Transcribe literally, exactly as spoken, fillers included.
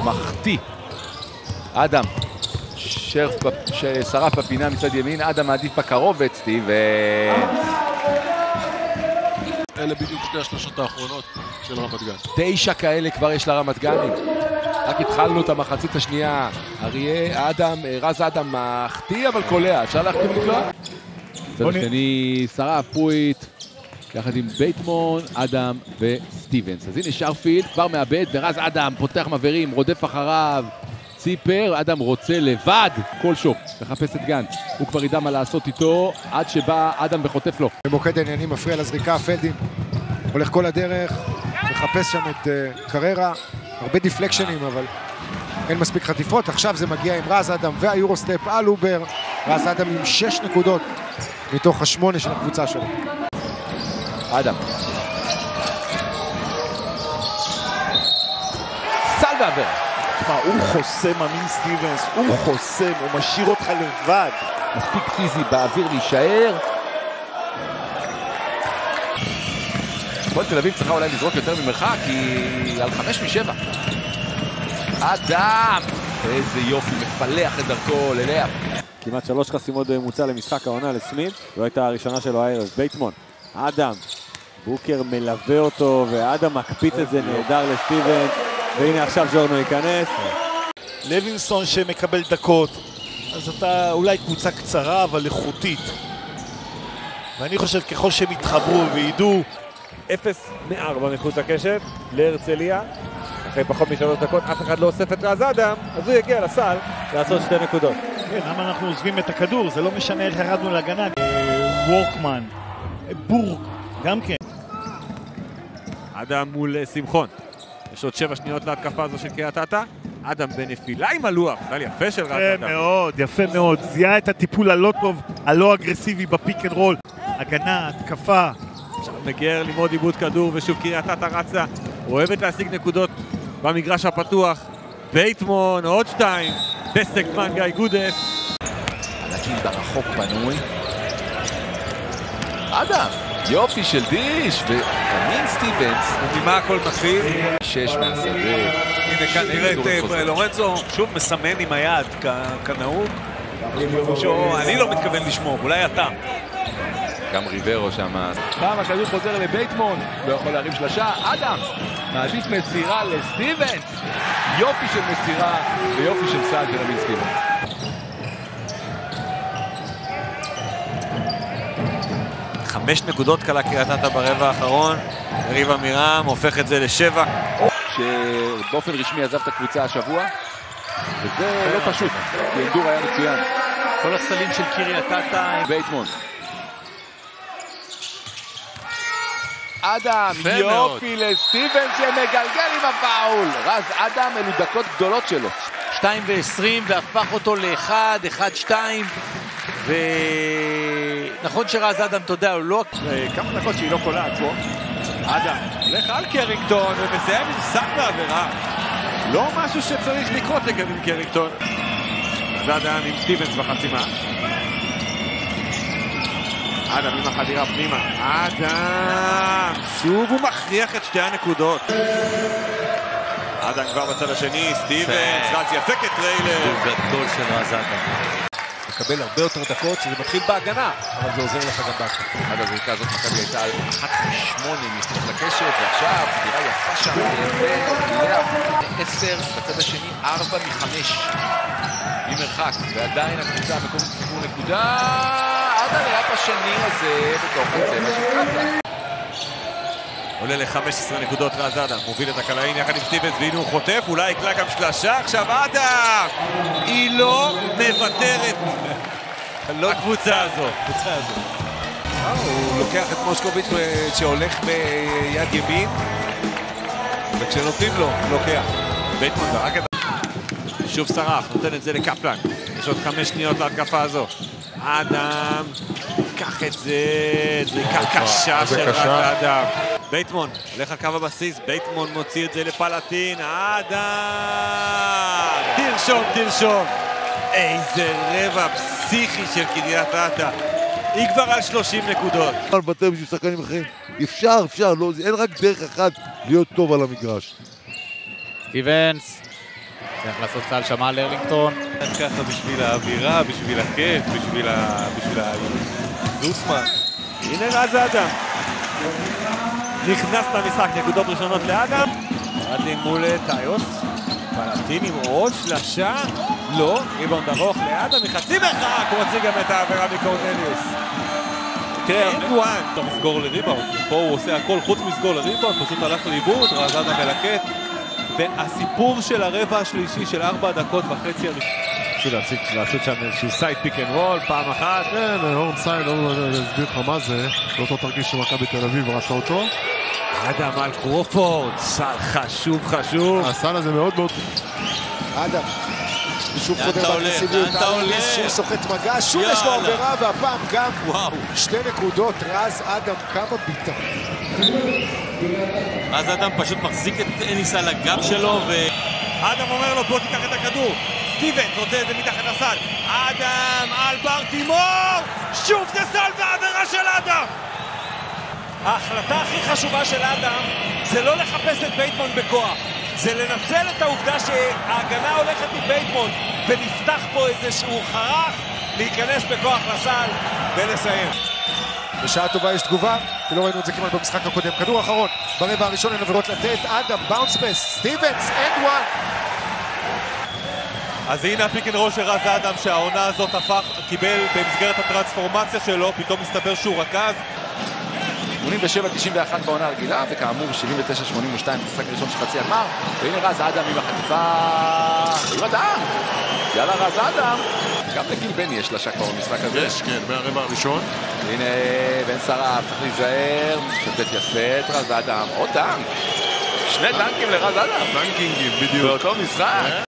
מחטיא. אדם, ששרף בפינה מצד ימין, אדם מעדיף בקרוב ואת סטיבנס. אלה בדיוק שתי השלושות האחרונות של רמת גן. תשע כאלה כבר יש לרמת גנים. רק התחלנו את המחצית השנייה. אריה, אדם, רז אדם מחטיא אבל קולע. אפשר להחטיא ולקלוע? צד השני, שרף פויט, יחד עם בייטמון, אדם וסטיבנס. אז הנה שרפילד כבר מאבד, ורז אדם פותח מבהרים, רודף אחריו. ציפר, אדם רוצה לבד, כל שוק, לחפש את גן. הוא כבר ידע מה לעשות איתו, עד שבא אדם וחוטף לו. במוקד העניינים מפריע לזריקה, פלדין הולך כל הדרך, מחפש שם את uh, קררה, הרבה דיפלקשנים, אבל אין מספיק חטיפות. עכשיו זה מגיע עם רז אדם והיורוסטפ על אובר. רז אדם עם שש נקודות מתוך השמונה של הקבוצה שלו. אדם. סל ועבר. הוא חוסם, אמין סטיבנס, הוא חוסם, הוא משאיר אותך לבד. מספיק פיזי באוויר להישאר. כל תל אביב צריכה אולי לזרוק יותר ממרחק, כי על חמש משבע. אדם! איזה יופי, מפלח את דרכו ללאה. כמעט שלוש חסימות בממוצע למשחק העונה לסמית. זו הייתה הראשונה שלו הערב. בייטמון, אדם, בוקר מלווה אותו, ואדם מקפיץ את זה נהדר לסטיבנס. והנה עכשיו ג'ורנו ייכנס. לוינסון שמקבל דקות, אז אתה אולי קבוצה קצרה אבל איכותית. ואני חושב ככל שהם יתחברו וידעו. אפס מארבע מחוץ לקשת להרצליה. אחרי פחות משלוש דקות אף אחד לא אוסף את רז אדם, אז הוא יגיע לסל לעשות שתי נקודות. כן, למה אנחנו עוזבים את הכדור? זה לא משנה איך ירדנו להגנה. וורקמן, בורג, גם כן. אדם מול שמחון. יש עוד שבע שניות להתקפה הזו של קריית אתא. אדם בנפילה עם הלוח, זה יפה של רז אדם. יפה מאוד, יפה מאוד. זיהה את הטיפול הלא טוב, הלא אגרסיבי בפיק אנד רול. הגנה, התקפה. עכשיו מגיע ללמוד עיבוד כדור, ושוב קריית אתא רצה. אוהבת להשיג נקודות במגרש הפתוח. בייטמון, עוד שתיים. פסק זמן גיא גודס. ענקים ברחוק פנוי. אדם, יופי של דיש, ואמין סטיבנס. וממה הכל מתחיל? שש מהשדה. הנה כאן נראה את לורנצו שוב מסמן עם היד כנהוג. אני לא מתכוון לשמור, אולי אתה. גם ריברו שם. פעם הכדור חוזר לבייטמון, לא יכול להרים שלשה. אדם, מעדיף מסירה לסטיבנס. יופי של מסירה ויופי של סל של אמין סטיבנס. חמש נקודות קלה קריית אתא ברבע האחרון. ריב אמירם הופך את זה לשבע. שבאופן רשמי עזב את הקבוצה השבוע, וזה לא פשוט, כי אנדור היה מצוין. כל הסלים של קריית אתא. בייטמון. אדם, יופי לסטיבנס שמגלגל עם הפאול. רז אדם, אלו דקות גדולות שלו. שתיים ועשרים והפך אותו לאחד, אחד, שתיים. ונכון שרז אדם, אתה יודע, הוא לא... כמה דקות שהיא לא קולעת פה. אדם, הולך על קרינגטון ומסיים עם סק בעבירה. לא משהו שצריך לקרות לגבי קרינגטון. אז אדם עם סטיבנס בחסימה. אדם עם החדירה פנימה. אדם! שוב הוא מכריח את שתי הנקודות. אדם כבר בצד השני, סטיבנס, רץ יפה כטריילר. הוא גדול של רז אדם. מקבל הרבה יותר דקות, שזה מתחיל בהגנה, אבל זה עוזר לך גם בהתקפה. עד הזריקה הזאת מכבי הייתה על אחת משמונה מחוץ לקשת, ועכשיו סגירה יפה שם, ולאה עשר, בצד השני ארבע מחמש. ממרחק, ועדיין הקבוצה המקומית סיפור נקודה. עד הלאפ השני הזה בתוך הצבע של קטה. עולה ל-חמש עשרה נקודות רז אדם, מוביל את הקלעים יחד עם סטיבנס, והנה הוא חוטף, אולי יקלע גם שלשה, עכשיו אדם! היא לא מוותרת הקבוצה הזאת. הקבוצה הזאת. הוא לוקח את מושקוביץ' שהולך ביד ימין, וכשנותנים לו, הוא לוקח. בייטמון זרק את... שוב שרף, נותן את זה לקפלן. יש עוד חמש שניות להתקפה הזו. אדם, קח את זה, זריקה קשה של רז אדם. בייטמון, הולך על קו הבסיס, בייטמון מוציא את זה לפלטין, אדם! תרשום, תרשום! איזה רבע פסיכי של קריית אתא. היא כבר על שלושים נקודות. אפשר לוותר בשביל שחקנים אחרים. אפשר, אפשר, לא, אין רק דרך אחת להיות טוב על המגרש. סטיבנס, צריך לעשות סל שמה לרלינגטון. ככה בשביל האווירה, בשביל הכיף, בשביל ה... בשביל הזוסמן. הנה רז אדם. נכנס למשחק, נקודות ראשונות לאדם. רדלין מול טיוס. פלטין עם עוד שלשה. לא, ריבאונד ארוך לאדם, מחצי מרחק. הוא מוציא גם את העבירה מקורנליוס. תראה, אתה מסגור לריבאונד. פה הוא עושה הכל חוץ מסגור לריבאונד, פשוט הלך לאיבוד, רז אדם מלקט. והסיפור של הרבע השלישי של ארבע דקות וחצי הראשון. לעשות שם איזשהו סייד פיק אנד רול, פעם אחת. כן, אורן סייד, אני אסביר לך מה זה. באותו תרגיש שמכבי בתל אביב רצה אותו. אדם על קרופורד, סל חשוב חשוב. הסל הזה מאוד מאוד... אדם. שוב חודר באגרסיביות, אליס שוב סוחט מגע, שוב יש לו עבירה, והפעם גם שתי נקודות, רז אדם כמה ביטחון. רז אדם פשוט מחזיק את אניס על הגב שלו ו... אדם אומר לו בוא תיקח את הכדור, סטיבנס רוצה את זה מתחת לסל, אדם על ברטימור, שוב זה סל והעבירה של אדם. ההחלטה הכי חשובה של אדם זה לא לחפש את בייטמון בכוח, זה לנצל את העובדה שההגנה הולכת עם בייטמון ונפתח פה איזשהו חרך, להיכנס בכוח לסל ולסיים. בשעה טובה יש תגובה, ולא ראינו את זה כמעט במשחק הקודם. כדור אחרון, ברבע הראשון אין עבירות לתת, אדם, באונס פס, סטיבנס, אנד וואן. אז הנה הפיק אנד רול של רז אדם שהעונה הזאת הפך, קיבל במסגרת הטרנספורמציה שלו, פתאום מסתבר שהוא רכז. שמונים ושבע תשעים ואחת בעונה הרגילה, וכאמור שבעים ותשע שמונים ושתיים במשחק הראשון של חצי הגמר. והנה רז אדם עם החטיפה, עם אדם, יאללה רז אדם. גם לגיל בני יש לשק כבר במשחק הזה. יש, כן, מהרבע הראשון. הנה בן שרף, צריך להיזהר, שותף יפה את רז אדם, עוד דנק. שני דנקים לרז אדם. דנקינגים, בדיוק. באותו משחק.